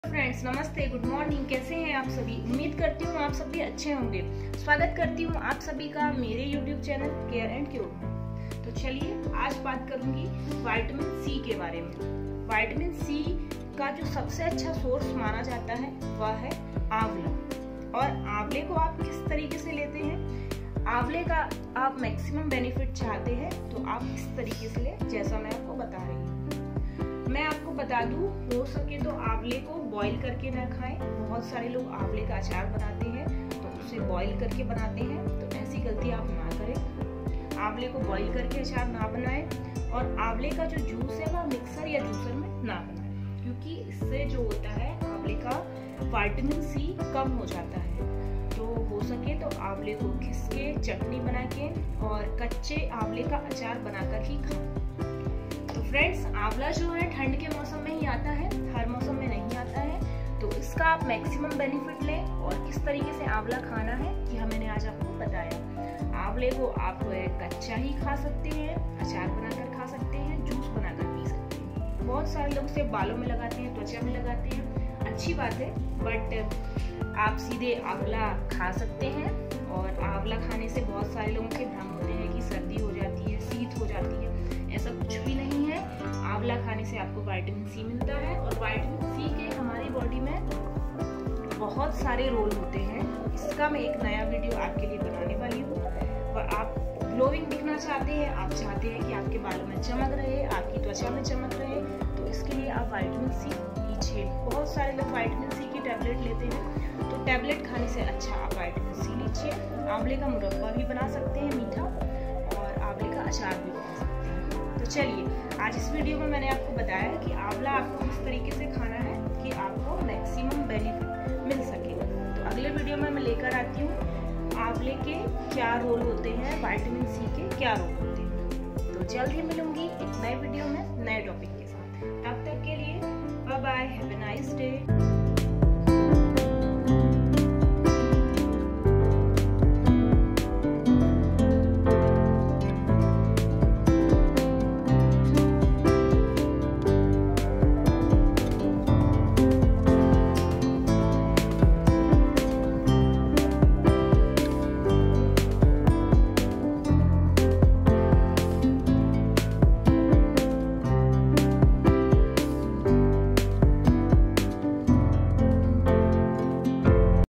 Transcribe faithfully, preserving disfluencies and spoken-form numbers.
Friends नमस्ते, good morning. कैसे हैं आप सभी? उम्मीद करती हूँ आप सभी अच्छे होंगे। स्वागत करती हूँ आप सभी का मेरे YouTube channel care and cure. तो चलिए आज बात करूंगी विटामिन सी के बारे में। विटामिन सी का जो सबसे अच्छा सोर्स माना जाता है वह है आंवला। और आंवले को आप किस तरीके से लेते हैं? आंवले का आप मैक्सिमम बेनिफिट चाहते हैं तो आप इस तरीके से ले, जैसा मैं आपको बता रही हूँ। मैं आपको बता दूं, हो सके तो आंवले को बॉईल करके ना खाएं। बहुत सारे लोग आंवले का अचार बनाते हैं तो उसे बॉईल करके बनाते हैं, तो ऐसी गलती आप ना करें। आंवले को बॉईल करके अचार ना बनाएं और आंवले का जो जूस है वह मिक्सर या जूसर में ना बनाएं, क्योंकि इससे जो होता है आंवले का विटामिन सी कम हो जाता है। तो हो सके तो आंवले को घिस के चटनी बना के और कच्चे आंवले का अचार बनाकर ही खाएं। तो फ्रेंड्स, आंवला जो है ठंड के मौसम में ही आता है, हर मौसम में नहीं आता है। तो इसका आप मैक्सिमम बेनिफिट लें। और किस तरीके से आंवला खाना है यह मैंने आज आपको बताया। आंवले को आप कच्चा ही खा सकते हैं, अचार बनाकर खा सकते हैं, जूस बनाकर पी सकते हैं। बहुत सारे लोग इसे बालों में लगाते हैं, त्वचा में लगाते हैं, अच्छी बात है, बट आप सीधे आंवला खा सकते हैं। और आंवला खाने से बहुत सारे लोगों के भ्रम होते हैं कि सर्दी हो जाती है, शीत हो जाती है। ऐसा कुछ भी नहीं है। आंवला खाने से आपको विटामिन सी मिलता है और विटामिन सी के हमारी बॉडी में बहुत सारे रोल होते हैं। इसका मैं एक नया वीडियो आपके लिए बनाने वाली हूँ। और आप ग्लोइंग दिखना चाहते हैं, आप चाहते हैं कि आपके बालों में चमक रहे, आपकी त्वचा में चमक रहे, तो इसके लिए आप विटामिन सी लीजिए। बहुत सारे लोग विटामिन सी की टैबलेट लेते हैं, तो टैबलेट खाने से अच्छा आप विटामिन सी लीजिए। आंवले का मुरब्बा भी बना सकते हैं मीठा, और आंवले का अचार भी बना सकते हैं। तो चलिए, आज इस वीडियो में मैंने आपको बताया कि आंवला आपको किस तरीके से खाना है कि आपको मैक्सिमम बेनिफिट मिल सके। तो अगले वीडियो में मैं लेकर आती हूँ आंवले के क्या रोल होते हैं, विटामिन सी के क्या रोल होते हैं। तो जल्द ही मिलूंगी एक नए वीडियो में नए टॉपिक के साथ। तब तक के लिए bye bye, have a nice day.